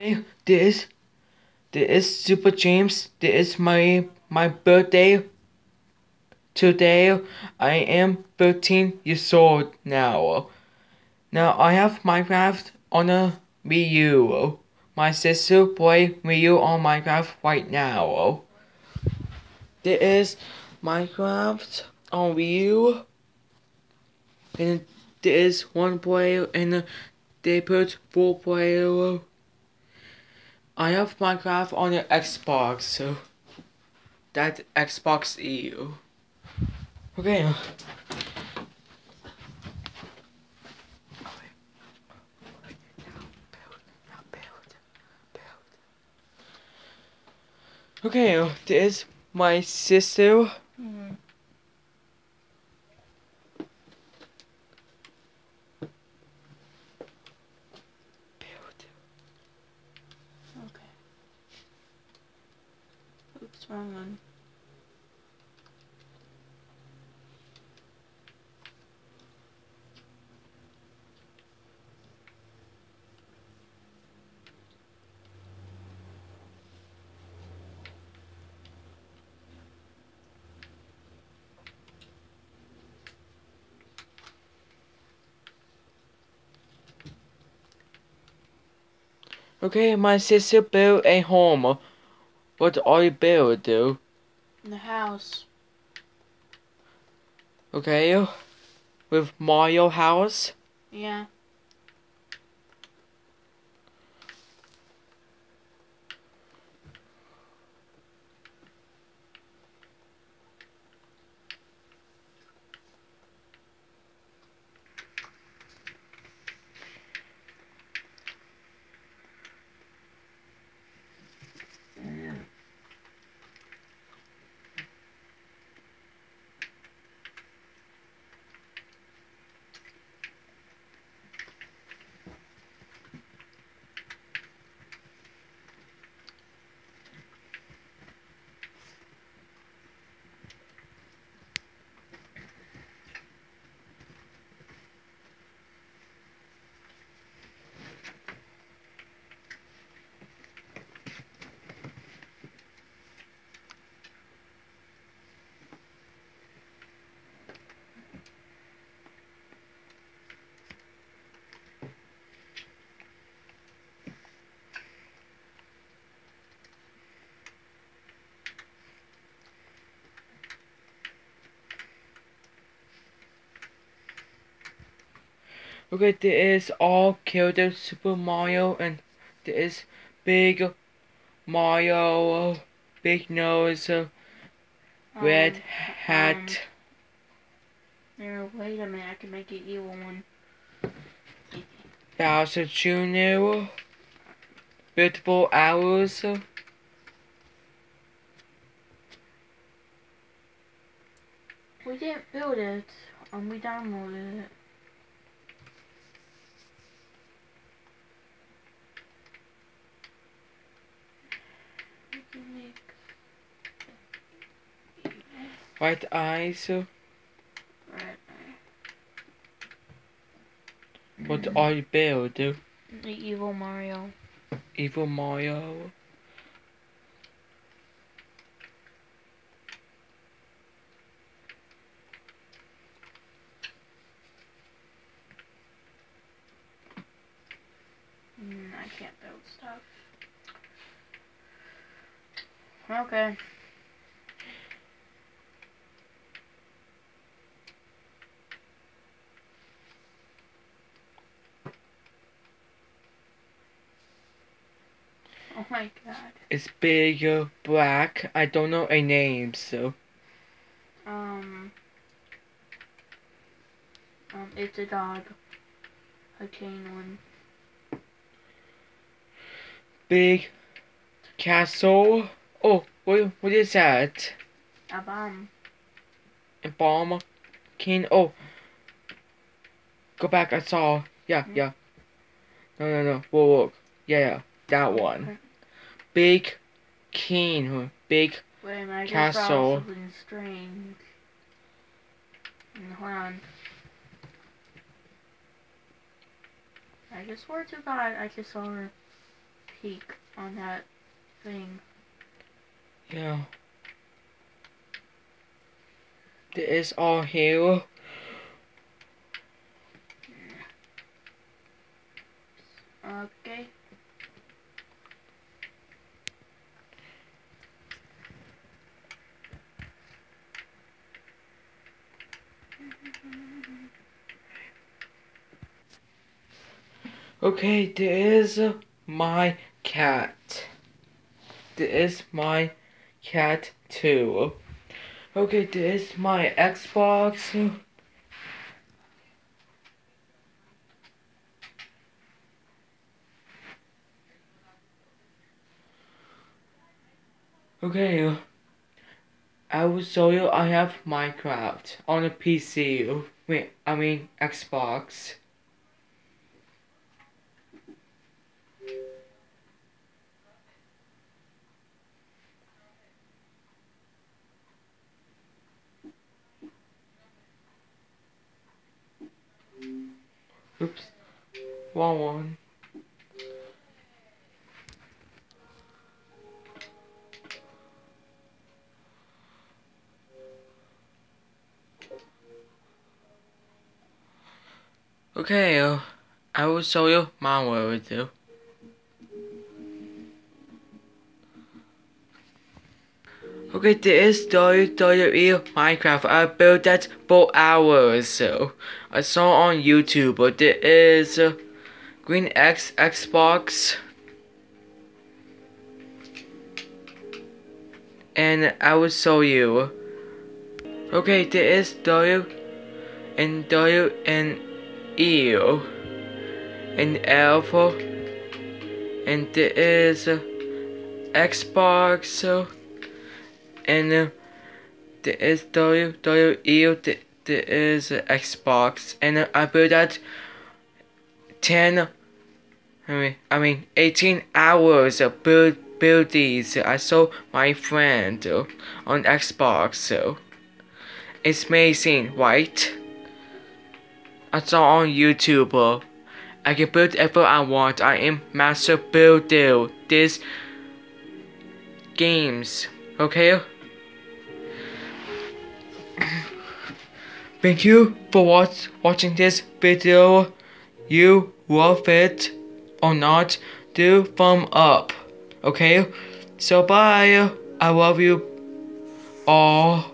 Hey, this is Super James. This is my birthday. Today I am 13 years old now. Now I have Minecraft on a Wii U. My sister play Wii U on Minecraft right now. There is Minecraft on Wii U, and there is one player and they put 4 player. I have Minecraft on the Xbox, so that Xbox EU. Okay. Okay, this is my sister. Mm-hmm. Okay. Oops, wrong one. Okay, my sister built a home. What are you build, do? In the house. Okay, with Mario house. Yeah. Okay, there is all character Super Mario, and there is big Mario, big nose, red hat. Here, wait a minute. I can make an evil one. Bowser Jr. Beautiful arrows. We didn't build it. We downloaded it. We can make White eyes. right. What are you build? The evil Mario. Evil Mario. I can't build stuff. Okay. Oh my god. It's big, black. I don't know a name, so. It's a dog. A chain one. Big castle. Oh, what is that? A bomb. A bomb? King. Oh, go back. I saw. Yeah, yeah. No. Whoa. Yeah. That one. Okay. Big king. Big Wait a minute, I just saw castle. something strange. Hold on. I just swear to God, I just saw a peek on that thing. Yeah. This is our hero. Okay. Okay, this is my cat. This is my cat too. Okay, this is my Xbox. Okay, I will show you I have Minecraft on a PC. Wait, I mean Xbox. Oops, wrong one. Okay, I will show you my world too. Okay, this is WWE Minecraft. I built that for hours, so I saw on YouTube. But there is Green Xbox, and I will show you. Okay, there is W and E and Alpha, and there is Xbox, and there is WWE. There is Xbox, and I built that 18 hours of build these. I saw my friend on Xbox, so it's amazing, right? I saw on YouTube. I can build whatever I want. I am master builder. This games, okay? Thank you for watching this video. You love it or not, do thumb up, okay? So bye. I love you all.